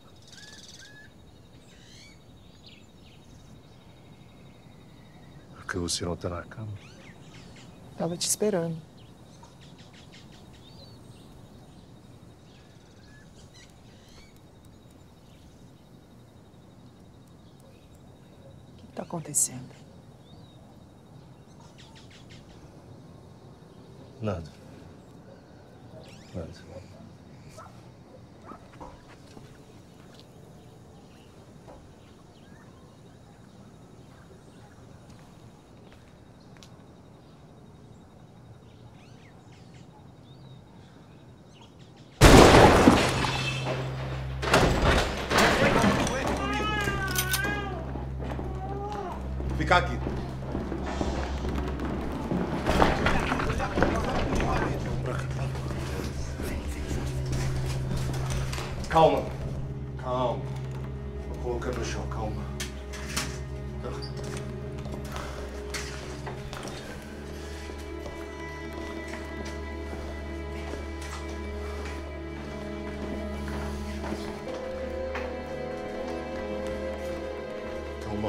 Por que você não está na cama? Tava te esperando. O que tá acontecendo? Nada. Nada. Fica aqui. Calma. Calma. Vou colocar no chão, calma. Calma.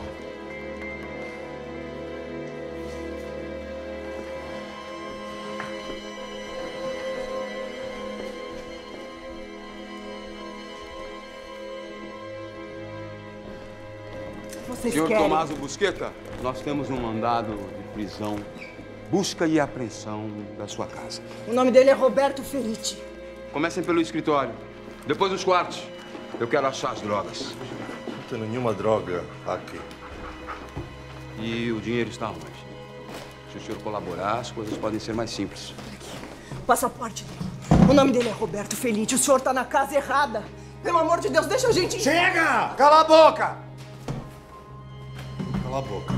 Senhor Tommaso Busqueta, nós temos um mandado de prisão, busca e apreensão da sua casa. O nome dele é Roberto Felitti. Comecem pelo escritório, depois os quartos. Eu quero achar as drogas. Não tem nenhuma droga aqui. E o dinheiro está onde? Se o senhor colaborar, as coisas podem ser mais simples. O passaporte dele. O nome dele é Roberto Felitti. O senhor tá na casa errada. Pelo amor de Deus, deixa a gente... Chega! Cala a boca! Cala a boca.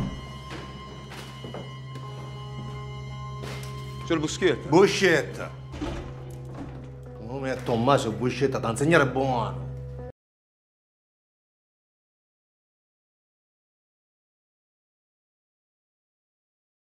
Senhor Busqueta. Buscetta. O nome é Tommaso Buscetta, da insegnare buono.